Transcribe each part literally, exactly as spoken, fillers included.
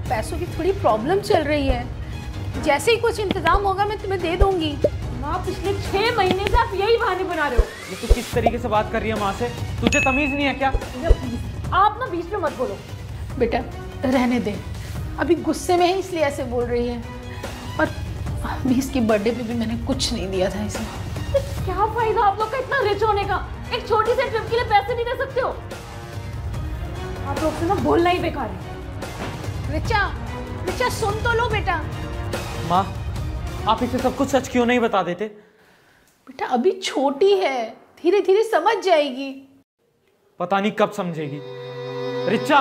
पैसों की थोड़ी प्रॉब्लम चल रही है, जैसे ही कुछ इंतजाम होगा मैं तुम्हें दे दूंगी। माँ पिछले छह महीने से आप यही बहाने बना रहे हो। ये तू किस तरीके से बात कर रही है माँ से? तुझे तमीज नहीं है क्या? आप ना बीच में मत बोलो। बेटा रहने दे, अभी गुस्से में है इसलिए ऐसे बोल रही है। और अभी इसकी बर्थडे पे भी मैंने कुछ नहीं दिया था इसे। क्या फायदा आप लोग का इतना रिच होने का? एक छोटी सी ट्रिप के लिए पैसे नहीं दे सकते हो? आप लोग से ना बोलना ही बेकार है। रिचा, रिचा सुन तो लो बेटा। माँ आप इसे सब कुछ सच क्यों नहीं बता देते? बेटा अभी छोटी है, धीरे धीरे समझ जाएगी। पता नहीं कब समझेगी। रिचा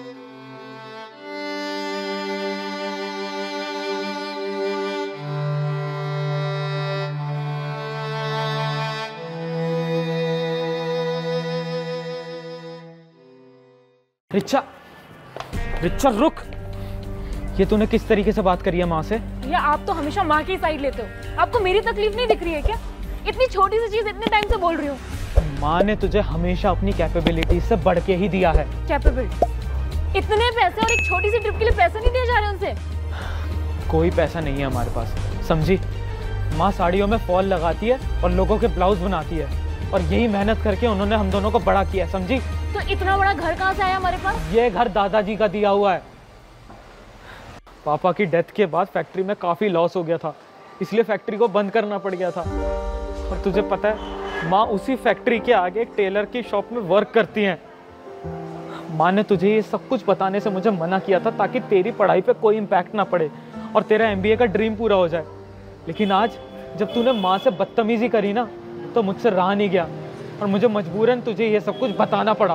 रिचा रिचा रुक। ये तूने किस तरीके से बात करी है माँ से? या आप तो हमेशा माँ की साइड लेते हो। आपको मेरी तकलीफ नहीं दिख रही है क्या? इतनी छोटी सी चीज इतने टाइम से बोल रही हूँ। माँ ने तुझे हमेशा अपनी कैपेबिलिटी से बढ़ के ही दिया है। कैपेबिलिटी? इतने पैसे और एक छोटी सी ट्रिप के लिए पैसे नहीं दिए जा रहे उनसे? कोई पैसा नहीं है हमारे पास, समझी? माँ साड़ियों में फॉल लगाती है और लोगों के ब्लाउज बनाती है, और यही मेहनत करके उन्होंने हम दोनों को बड़ा किया, समझी? तो इतना बड़ा घर कहाँ से आया हमारे पास? ये घर दादाजी का दिया हुआ है। पापा की डेथ के बाद फैक्ट्री में काफी लॉस हो गया था, इसलिए फैक्ट्री को बंद करना पड़ गया था। और तुझे पता है माँ उसी फैक्ट्री के आगे एक टेलर की शॉप में वर्क करती हैं। माँ ने तुझे ये सब कुछ बताने से मुझे मना किया था ताकि तेरी पढ़ाई पे कोई इम्पैक्ट ना पड़े और तेरा एमबीए का ड्रीम पूरा हो जाए। लेकिन आज जब तूने माँ से बदतमीजी करी ना, तो मुझसे रहा नहीं गया और मुझे मजबूरन तुझे ये सब कुछ बताना पड़ा।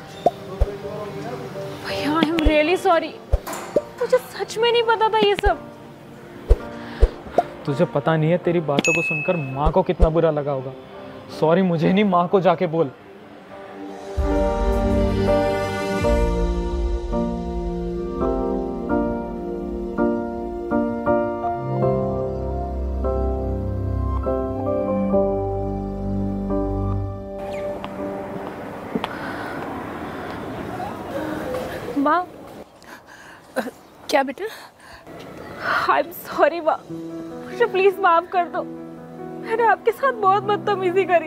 भैया आई एम रियली सॉरी, मुझे सच में नहीं पता था ये सब। तुझे पता नहीं है तेरी बातों को सुनकर माँ को कितना बुरा लगा होगा। सॉरी मुझे नहीं, माँ को जाके बोल। माँ क्या बेटा? आई एम सॉरी माँ, मुझे प्लीज माफ कर दो। मैंने आपके साथ बहुत बदतमीजी करी।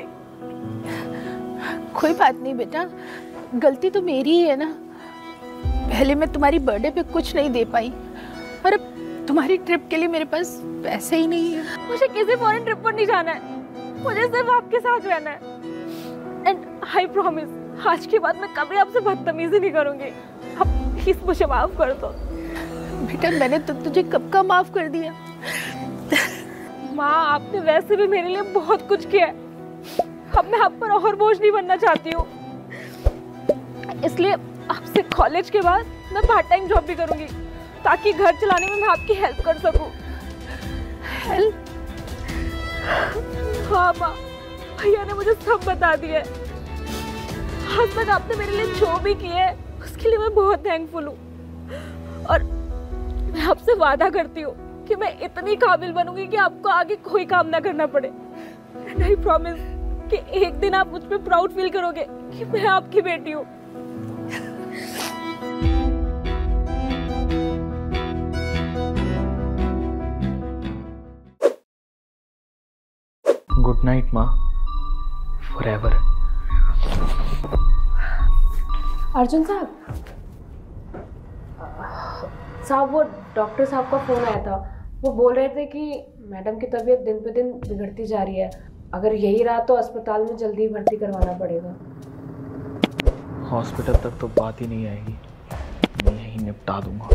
कोई बात नहीं बेटा, गलती तो मेरी ही है ना। पहले मैं तुम्हारी बर्थडे पे कुछ नहीं दे पाई, और अब तुम्हारी ट्रिप के लिए मेरे पास पैसे ही नहीं है। मुझे किसी फॉरेन ट्रिप पर नहीं जाना है, मुझे सिर्फ आपके साथ रहना है। एंड आई प्रॉमिस आज के बाद मैं कभी आपसे बदतमीजी नहीं करूंगी। आप प्लीज मुझे माफ कर दो। बेटा मैंने तो तुझे कब का माफ कर दिया। माँ आपने वैसे भी मेरे लिए बहुत कुछ किया है, अब मैं आप पर और बोझ नहीं बनना चाहती हूँ। इसलिए आपसे कॉलेज के बाद मैं पार्ट टाइम जॉब भी करूंगी ताकि घर चलाने में मैं आपकी हेल्प कर सकूं। हेल्प? हाँ माँ, भैया ने मुझे सब बता दिया है। आज तक आपने मेरे लिए जो भी किया है उसके लिए मैं बहुत थैंकफुल हूँ, और मैं आपसे वादा करती हूँ कि मैं इतनी काबिल बनूंगी कि आपको आगे कोई काम ना करना पड़े। एंड आई प्रॉमिस कि एक दिन आप मुझ पे प्राउड फील करोगे कि मैं आपकी बेटी हूँ। गुड नाइट माँ, फॉरएवर। अर्जुन साहब, साहब वो डॉक्टर साहब का फ़ोन आया था। वो बोल रहे थे कि मैडम की तबीयत दिन पे दिन बिगड़ती जा रही है, अगर यही रहा तो अस्पताल में जल्दी भर्ती करवाना पड़ेगा। हॉस्पिटल तक तो बात ही नहीं आएगी, मैं यही निपटा दूंगा।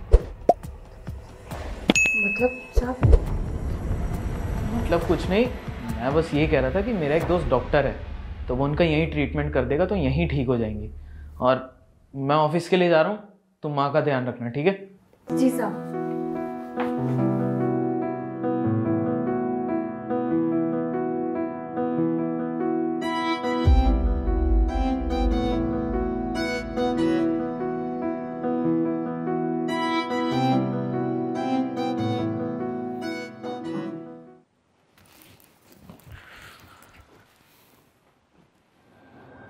मतलब साहब? मतलब कुछ नहीं, मैं बस ये कह रहा था कि मेरा एक दोस्त डॉक्टर है, तो वो उनका यहीं ट्रीटमेंट कर देगा तो यहीं ठीक हो जाएंगी। और मैं ऑफिस के लिए जा रहा हूँ, तुम माँ का ध्यान रखना, ठीक है? जी साहब।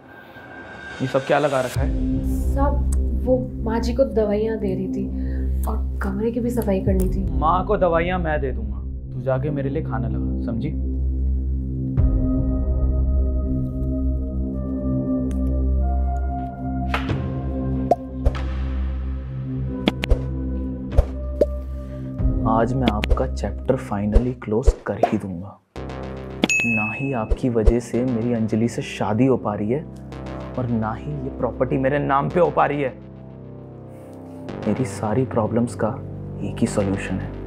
ये सब क्या लगा रखा है? साहब वो माँ जी को दवाइयाँ दे रही थी, और कमरे की भी सफाई करनी थी। माँ को दवाइयाँ मैं दे दूंगा, तू जाके मेरे लिए खाना लगा, समझी? आज मैं आपका चैप्टर फाइनली क्लोज कर ही दूंगा। ना ही आपकी वजह से मेरी अंजलि से शादी हो पा रही है और ना ही ये प्रॉपर्टी मेरे नाम पे हो पा रही है। मेरी सारी प्रॉब्लम्स का एक ही सॉल्यूशन है।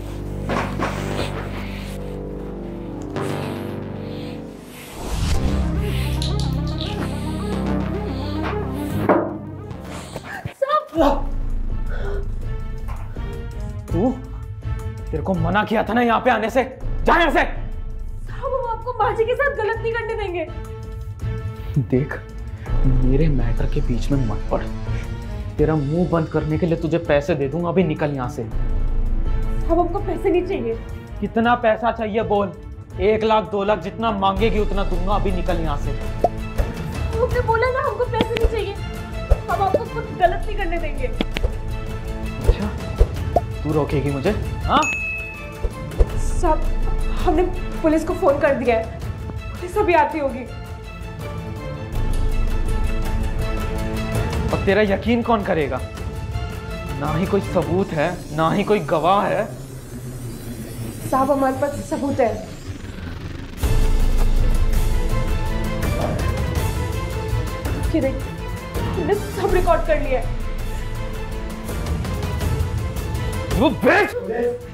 तू, तेरे को मना किया था ना यहाँ पे आने से, जा यहाँ से। साहब हम आपको बाजी के साथ गलत नहीं करने देंगे। देख, मेरे मैटर के बीच में मत पड़। तेरा मुंह बंद करने के लिए तुझे पैसे दे दूंगा, अभी निकल यहाँ से। साहब हमको पैसे नहीं चाहिए। कितना पैसा चाहिए बोल? एक लाख दो लाख जितना मांगेगी उतना दूंगा, अभी निकल यहाँ से। आपने बोला ना हमको पैसे नहीं चाहिए, हम आपको कुछ गलत नहीं करने देंगे। अच्छा, तू रोकेगी मुझे? हाँ साहब हमने पुलिस को फोन कर दिया है, पुलिस अभी आती होगी। और तेरा यकीन कौन करेगा? ना ही कोई सबूत है, ना ही कोई गवाह है। साहब हमारे पास सबूत है। ये देख, हमने सब रिकॉर्ड कर लिया है। वो बेच